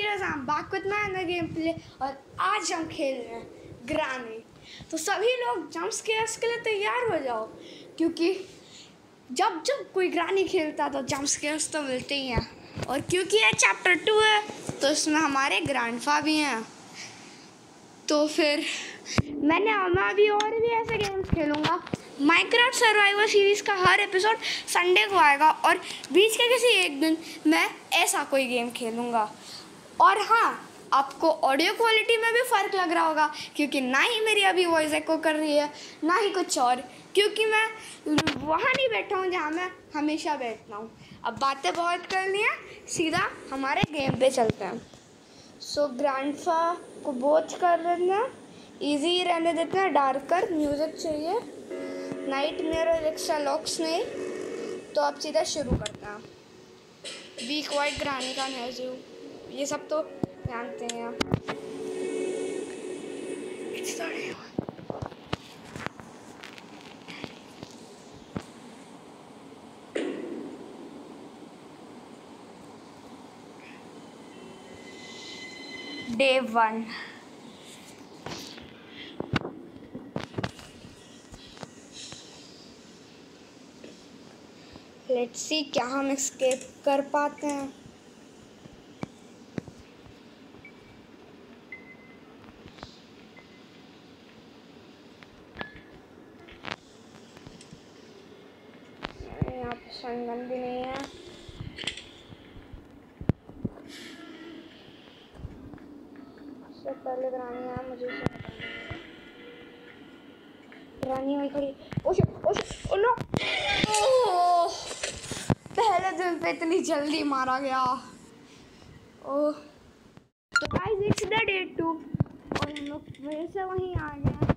Videos हम back with my नया game play और आज हम खेल रहे हैं ग्रानी। तो सभी लोग जंप स्केयर्स के लिए तैयार हो जाओ, क्योंकि जब जब कोई ग्रानी खेलता है तो जंप स्केयर्स तो मिलते ही हैं। और क्योंकि ये चैप्टर 2 है तो इसमें हमारे ग्रैंडफा भी हैं। तो फिर मैं अभी और भी ऐसे गेम्स खेलूँगा। माइनक्राफ्ट सर्वाइवल सीरीज़ का हर एपिसोड संडे को आएगा और बीच के किसी एक दिन मैं ऐसा कोई गेम खेलूँगा। और हाँ, आपको ऑडियो क्वालिटी में भी फ़र्क लग रहा होगा, क्योंकि ना ही मेरी अभी वॉइस एको कर रही है ना ही कुछ और, क्योंकि मैं वहाँ नहीं बैठा हूँ जहाँ मैं हमेशा बैठता हूँ। अब बातें बहुत कर ली हैं, सीधा हमारे गेम पे चलते हैं। सो ग्रैंडफा को बोच कर लेना, इजी रहने देते हैं। डार्कर म्यूज़िक चाहिए, नाइट मेयर और एक्स्ट्रा लॉक्स नहीं। तो अब सीधा शुरू करते हैं। वी क्वाइट ग्रानी का नैज़ू, ये सब तो जानते हैं आप। डे 1 लेट्स सी क्या हम एस्केप कर पाते हैं। यहाँ पे शनगन भी नहीं है। सबसे पहले ग्रानी है, मुझे ग्रानी वही खड़ी। ओ नो, पहले दिन पे इतनी जल्दी मारा गया। ओह, तो गाइस इट्स द डे 2 और हम लोग फिर से वहीं आ गए।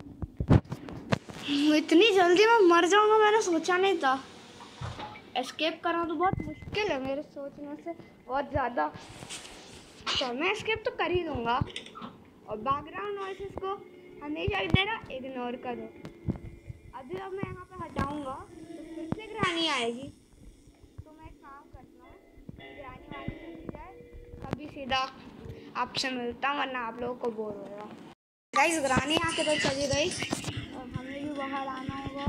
इतनी जल्दी मैं मर जाऊंगा मैंने सोचा नहीं था। एस्केप करना तो बहुत मुश्किल है मेरे सोचने से बहुत ज़्यादा। तो मैं एस्केप तो कर ही दूंगा। और बैकग्राउंड नॉइसेस को हमेशा की तरह इग्नोर करो। अभी अब मैं यहाँ पे हटाऊंगा तो फिर से ग्रानी आएगी। तो मैं एक काम करता हूँ, ग्रानी वाली चली जाए तभी सीधा ऑप्शन मिलता, वरना आप लोगों को बोर होगा। गाइस ग्रानी आके तो चली गई और हमें भी बाहर आना होगा।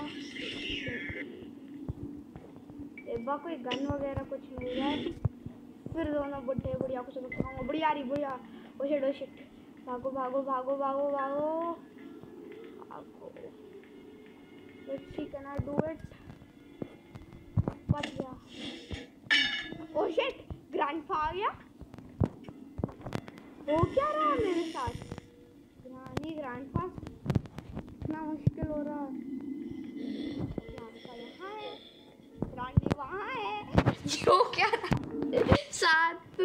एक बार कोई गन वगैरह कुछ मिल जाए, फिर दोनों बुढ़े बुढ़िया को सबक सिखाऊंगा। बुढ़िया रही बुढ़िया, ओ शिट, भागो भागो भागो भागो भागो भागो। Let's see, can I do it? बच गया। ओ शिट, ग्रैंडफा आ गया। हो क्या रहा है मेरे साथ? ग्रानी ग्रैंडफा इतना मुश्किल हो रहा है। ग्रैंडफा यहाँ है, ग्रानी वहाँ है, जो क्या रहा साथ।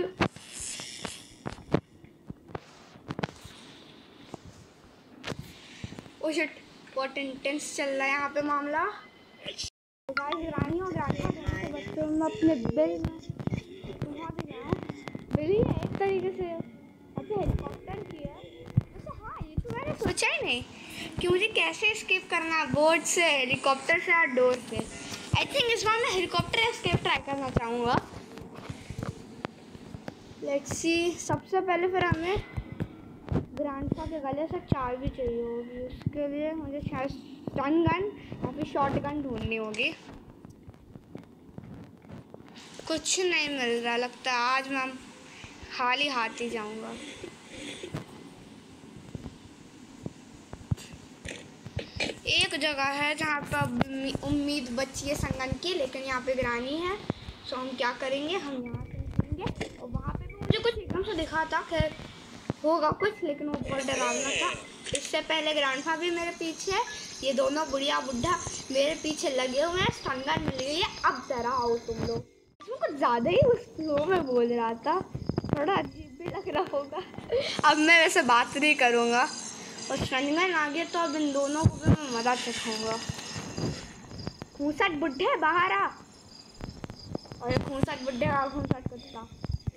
ओ शिट, बहुत इंटेंस चल रहा है यहाँ पे मामला। गाइस ग्रानी और ग्रैंडफा दोनों के बच्चों में अपने बिल में वहाँ पे गए। बिल ही है एक तरीके से। अब हेलीकॉप्टर की है वैसे। हाँ, ये तो मैंने सोचा ही नहीं कि मुझे कैसे एस्केप करना है, बोट से, हेलीकॉप्टर से या डोर से। आई थिंक इस बार मैं हेलीकॉप्टर एस्केप ट्राई करना चाहूँगा। Let's see. सबसे पहले फिर हमें ग्रैंडफा के गले से चाबी चाहिए होगी। उसके लिए मुझे शायद स्टन गन या फिर शॉर्ट गन ढूंढनी होगी। कुछ नहीं मिल रहा, लगता है आज मैं खाली हाथ ही जाऊंगा। एक जगह है जहाँ पर उम्मीद बची है संगन की, लेकिन यहाँ पे ग्रानी है। सो हम क्या करेंगे, हम यहाँ से निकलेंगे। और वहाँ पे भी मुझे कुछ एकदम से दिखा था, खैर होगा कुछ, लेकिन वो बहुत डरावना था। इससे पहले ग्रैंडफा भी मेरे पीछे है, ये दोनों बुढ़िया बुढ़ा मेरे पीछे लगे हुए हैं। संगन मिल गई है, अब डरा आओ तुम लोग। इसमें कुछ ज़्यादा ही स्लो में बोल रहा था, थोड़ा अजीब भी लग रहा होगा। अब मैं वैसे बात नहीं करूँगा। और संगन आ गया तो अब इन दोनों को भी मैं मजा सिखाऊंगा। खूंसट बुढ़े बाहर आ। और ये खूंसट बुढ़े का खूंसट कुत्ता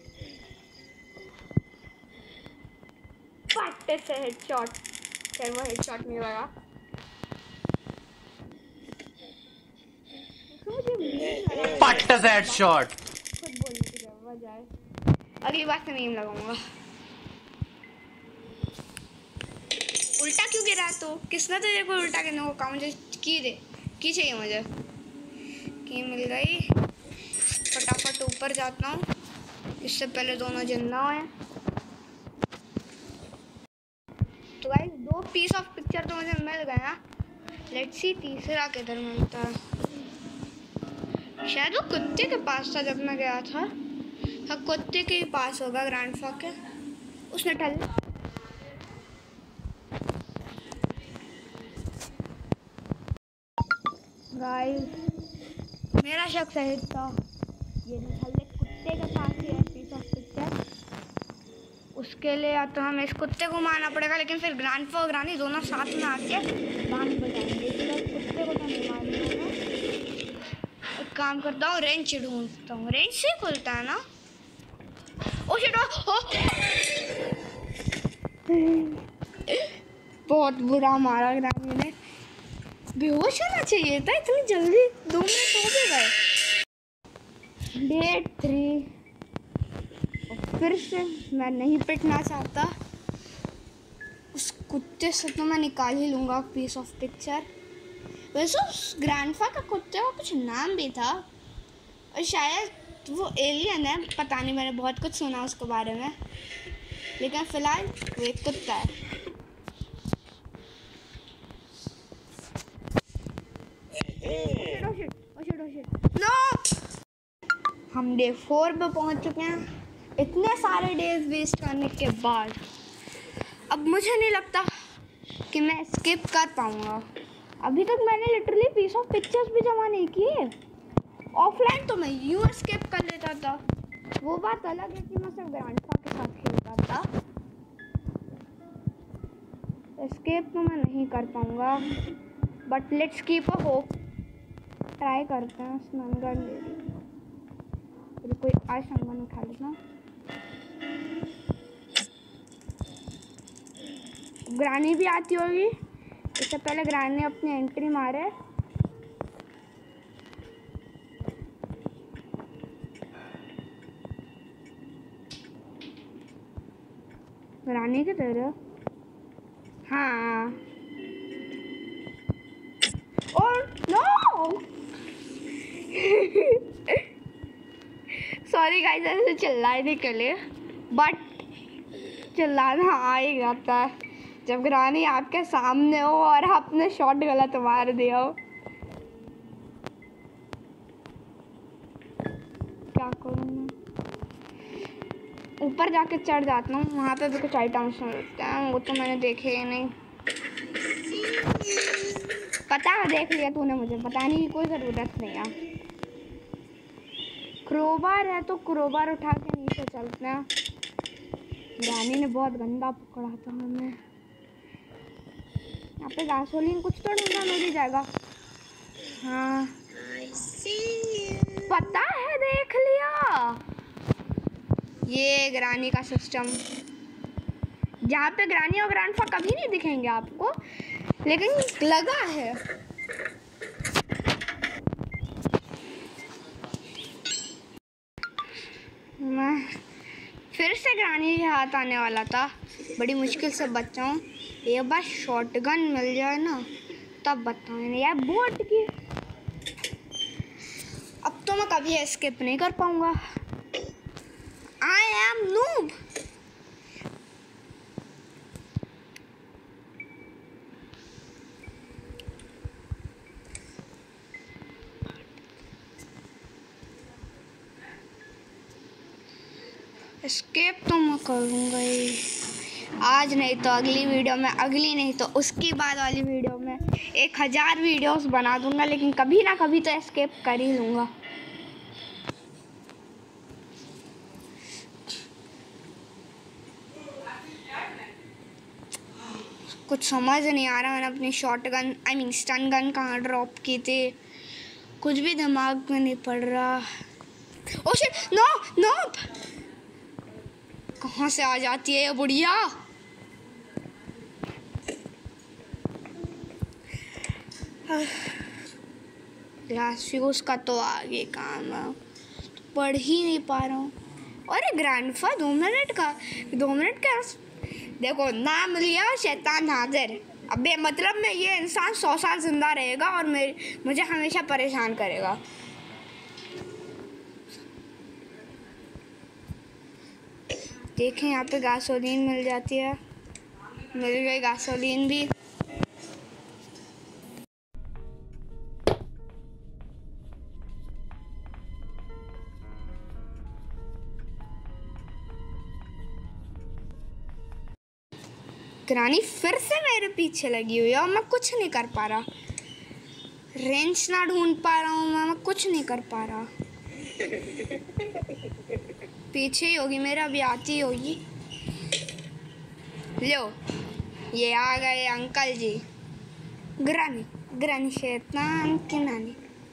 फट से हेडशॉट। फिर वो हेडशॉट नहीं लगा। फट से हेडशॉट। खुद बोलने की बजाय अगली बार से मीम लगाऊंगा। उल्टा क्यों गिरा? तो किसने तुझे को उल्टा गिरने को कहा? मुझे की दे, की चाहिए मुझे, की मिल गई। फटाफट ऊपर जाता हूँ, इससे पहले दोनों जिंदा हुए। तो गाइस 2 पीस ऑफ पिक्चर तो मुझे मिल गया। लेट्स सी तीसरा किधर मिलता है। शायद वो कुत्ते के पास था जब मैं गया था। हाँ, कुत्ते के ही पास होगा ग्रैंडफा के। उसने टल गाइस, मेरा शक सही था। ये निठल्ले कुत्ते के पास ही है पीस ऑफ पिक्चर। उसके लिए या तो हमें इस कुत्ते को मारना पड़ेगा, लेकिन फिर ग्रैंडफा और ग्रानी दोनों साथ में आके बांध बजाएंगे। इसलिए कुत्ते को तो नहीं मारना है। एक काम करता हूँ, रेंच ढूंढता हूँ। रेंच से खुलता है ना? Oh shit! बहुत बुरा मारा ग्रानी ने। बेहोश होना चाहिए था, इतनी जल्दी 2 मिनट हो भी गए। डे 3 और फिर से मैं नहीं पिटना चाहता। उस कुत्ते से तो मैं निकाल ही लूँगा पीस ऑफ पिक्चर। वैसे उस ग्रैंडफा का कुत्ते का कुछ नाम भी था और शायद वो एलियन है, पता नहीं, मैंने बहुत कुछ सुना उसके बारे में। लेकिन फ़िलहाल वो एक कुत्ता है। नो! हम डे 4 पे पहुंच चुके हैं, इतने सारे डेज वेस्ट करने के बाद। अब मुझे नहीं लगता कि मैं स्किप कर पाऊंगा। अभी तक मैंने लिटरली पीस ऑफ पिक्चर्स भी जमा नहीं किए। ऑफलाइन तो मैं यूं स्किप कर लेता था। वो बात अलग है कि मैं सिर्फ ग्रैंडफा के साथ खेलता था। स्किप तो मैं नहीं कर पाऊंगा, but let's keep a hope. Try करते हैं। स्ननगन ले ली, कोई आज स्ननगन उठा लेना। ग्रानी भी आती होगी। इससे पहले ग्रानी अपनी एंट्री मारे। ग्रानी की तरह। हाँ, और नो! सॉरी गाइस, ऐसे चिल्लाने के लिए, बट चिल्लाना आ ही जाता है जब ग्रानी आपके सामने हो और आपने शॉट गलत मार दिया हो। क्या करूँ मैं? ऊपर जाके चढ़ जाता हूँ, वहाँ पे भी कुछ आइटम्स मिलते हैं। वो तो मैंने देखे ही नहीं। पता है, देख लिया तूने, मुझे बताने की कोई ज़रूरत नहीं है। क्रोबार है तो क्रोबार उठा के नीचे चलते हैं। ग्रानी ने बहुत गंदा पकड़ा था हमें। यहाँ पे गैसोलीन कुछ तो ढूंढना मिल ही जाएगा। हाँ, पता है, देख लिया। ये ग्रानी का सिस्टम, जहाँ पे ग्रानी और ग्रैंडफा कभी नहीं दिखेंगे आपको, लेकिन लगा है। मैं फिर से ग्रानी के हाथ आने वाला था। बड़ी मुश्किल से बचा हूँ। एक बार शॉटगन मिल जाए ना, तब बताऊँ यार। बोट की अब तो मैं कभी एस्केप नहीं कर पाऊँगा। I am noob. एस्केप तो मैं करूँगा ही, आज नहीं तो अगली वीडियो में, अगली नहीं तो उसकी बाद वाली वीडियो में 1000 वीडियोस बना दूँगा, लेकिन कभी ना कभी तो एस्केप कर ही लूँगा। कुछ समझ नहीं आ रहा। मैंने अपनी shotgun, I mean stun gun कहाँ ड्रॉप की थी, कुछ भी दिमाग में नहीं पड़ रहा। Oh shit! No no! कहाँ से आ जाती है ये बुढ़िया? ग्लास फ्यूज का तो आगे काम है, तो पढ़ ही नहीं पा रहा हूँ। अरे ग्रैंडफा 2 मिनट का देखो नाम लिया शैतान हाजिर। अबे मतलब मैं ये इंसान 100 साल जिंदा रहेगा और मुझे हमेशा परेशान करेगा। देखें यहाँ पे गासोलीन मिल जाती है। मिल गई गासोलीन भी। ग्रानी फिर से मेरे पीछे लगी हुई है और मैं कुछ नहीं कर पा रहा। रेंच ना ढूंढ पा रहा हूँ मैं कुछ नहीं कर पा रहा। पीछे ही होगी मेरा, अभी आती होगी। लो ये आ गए अंकल जी। ग्रानी ग्रानी शैतान की नानी।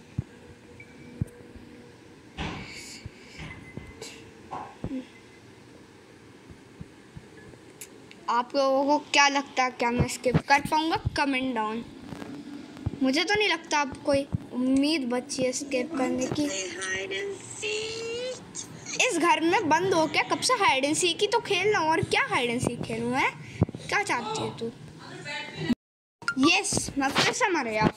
आप लोगों को क्या लगता है, क्या मैं स्किप कर पाऊंगा? Comment down. मुझे तो नहीं लगता आप कोई उम्मीद बची है स्किप करने की। इस घर में बंद हो क्या कब से हाइड एंड सीक ही तो खेल रहा हूँ। और क्या हाइड एंड सीक खेलूँ है? क्या चाहती है तू? यस मैं फिर से मर गया।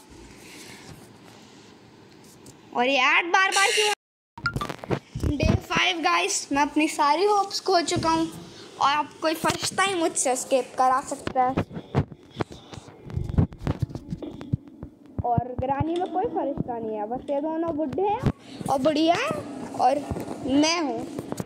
और ये ऐड बार बार क्यों? डे 5 गाइस, मैं अपनी सारी होप्स खो चुका हूँ और अब कोई फर्स्ट टाइम मुझसे स्केप करा सकता है। और ग्रानी में कोई फरिश्ता नहीं है, बस ये दोनों बुढ़े हैं और बुढ़िया हैं और मैं हूँ।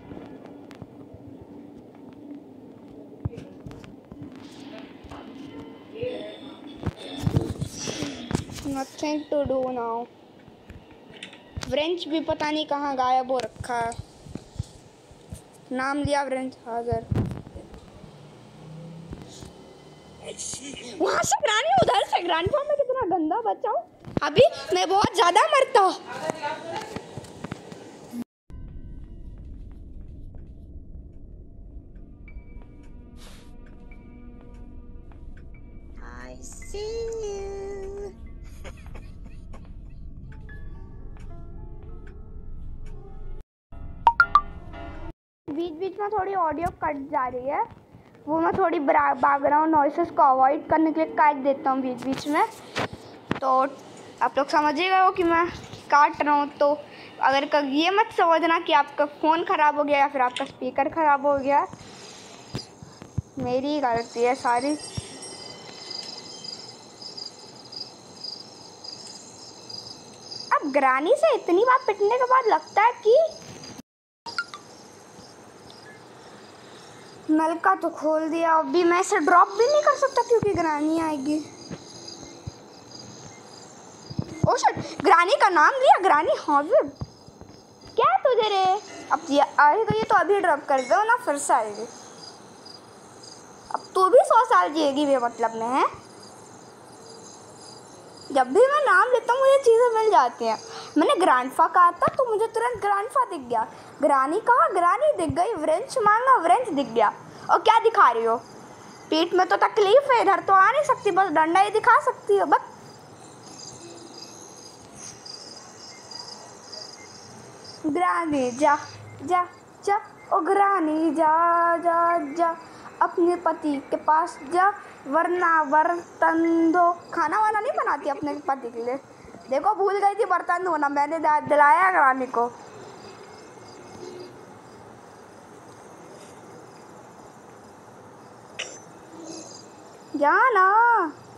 Nothing to do now। Wrench भी पता नहीं कहाँ गायब हो रखा है। नाम लिया व्रेंच हाजिर। वहाँ से ग्रानी, उधर से ग्रानी। मैं कितना गंदा बच्चा हूँ, अभी मैं बहुत ज्यादा मरता। I see you। बीच बीच में थोड़ी ऑडियो कट जा रही है, वो मैं थोड़ी बैकग्राउंड नॉइसेस को अवॉइड करने के लिए काट देता हूँ बीच बीच में। तो आप लोग समझिएगा हो कि मैं काट रहा हूँ। तो अगर ये मत समझना कि आपका फ़ोन ख़राब हो गया या फिर आपका स्पीकर ख़राब हो गया, मेरी गलती है सारी। अब ग्रानी से इतनी बार पिटने के बाद लगता है कि नलका तो खोल दिया, अभी मैं इसे ड्रॉप भी नहीं कर सकता क्योंकि ग्रानी आएगी। ओ शिट, ग्रानी का नाम लिया, ग्रानी हाजिर। क्या तुझे रे? अब ये आए गई तो अभी ड्रॉप कर दो ना, फिर से आएगी। अब तू भी 100 साल जिएगी बे मतलब में है। जब भी मैं नाम लेता हूँ मुझे चीज़ें मिल जाती हैं। मैंने ग्रैंडफा कहा था तो मुझे तुरंत ग्रैंडफा दिख गया। ग्रानी कहा, ग्रानी दिख गई। व्रेंच मांगा, व्रेंच दिख गया। और क्या दिखा रही हो? पीठ में तो तकलीफ है, इधर तो आ नहीं सकती, बस डंडा ही दिखा सकती हो बस। ग्रानी जा जा जा, ओ ग्रानी जा जा जा, अपने पति के पास जा वरना बर्तन धो। खाना वाना नहीं बनाती अपने पति के लिए। देखो भूल गई थी बर्तन धोना, मैंने दिलाया ग्रानी को। जाना